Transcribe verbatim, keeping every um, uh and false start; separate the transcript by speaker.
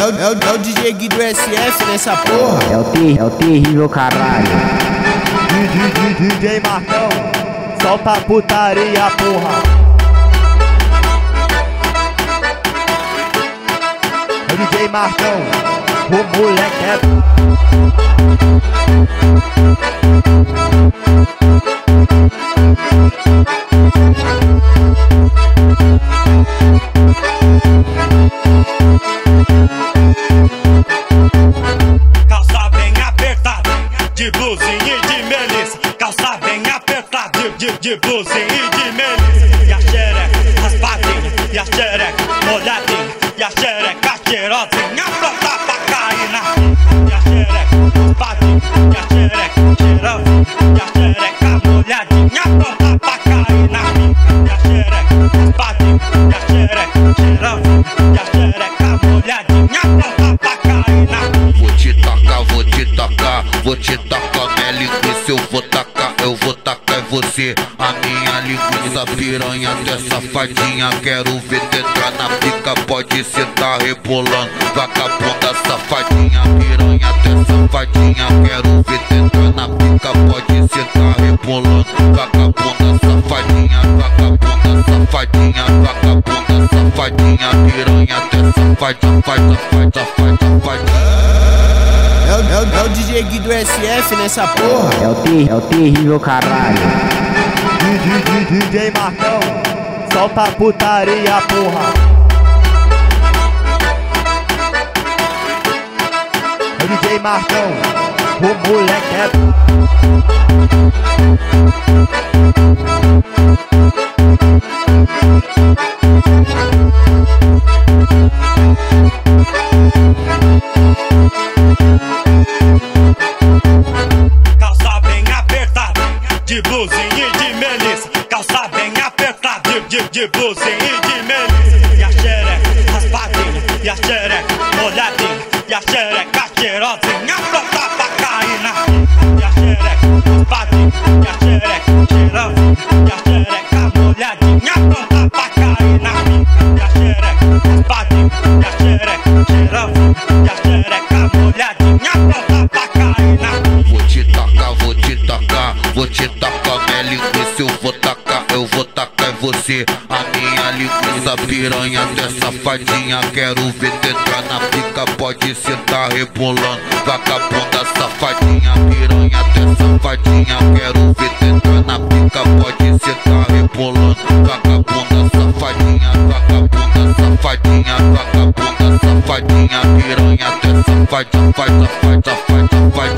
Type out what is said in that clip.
Speaker 1: é, o, é, o, é o D J Gui do S F nessa porra.
Speaker 2: É o, ter, é o terrível caralho.
Speaker 3: D J Marcão, solta a putaria, porra. É o D J Marcão, o moleque é...
Speaker 4: Calça bem apertada, de blusinha e de melissa. Calça bem apertada, de, de, de blusinha e de melissa. E a xereca raspadinha, e a xereca molhadinha, e a xereca cheirosinha pronta pra cair na pica. E a xereca raspadinha, e a xereca cheirosinha, e a xereca molhadinha pronta pra cair na pica. E a xereca raspadinha, e a xereca cheirosinha, e a xereca molhadinha pronta pra cair na pica.
Speaker 5: Vou te tacar, vou te tacar, vou te tacar minha linguiça, eu vou tacar, eu vou tacar em você. A minha linguiça piranha até safadinha, quero ver tu entrar na pica, pode cê tá rebolando. Vagabunda safadinha, piranha até safadinha, quero ver tu entrar na pica, pode cê tá rebolando. Vagabunda safadinha, vagabunda safadinha, vagabunda safadinha, piranha até safadinha, safadinha, safadinha, safadinha.
Speaker 1: É o, é, o, é o D J Gui do S F nessa porra.
Speaker 2: É o, ter, é o terrível caralho.
Speaker 3: D J Marcão, solta a putaria, porra. É o D J Marcão, o moleque é...
Speaker 4: Calça bem apertada, de blusinha e de melissa. Calça bem apertada, de, de, de blusinha e de melissa. E a xereca raspadinha, e a xereca molhadinha, e a xereca cheirosinha pronta pra cair na pica. E a xereca raspadinha, e a xereca cheirosinha, e a xereca molhadinha pronta pra cair na pica. E a xereca raspadinha, e a xereca cheirosinha, e a xereca molhadinha pronta pra cair na pica.
Speaker 5: Vou te tacar, vou te tacar, vou te tacar minha linguiça, eu vou tacar, eu vou tacar em você. A minha linguiça piranha até safadinha, quero ver tu entrar na pica, pode cê tá rebolando. Vagabunda safadinha, piranha até safadinha, quero ver tu entrar na pica, pode cê tá rebolando. Vagabunda safadinha, vagabunda safadinha, vagabunda safadinha, piranha até safadinha, safadinha, safadinha, safadinha.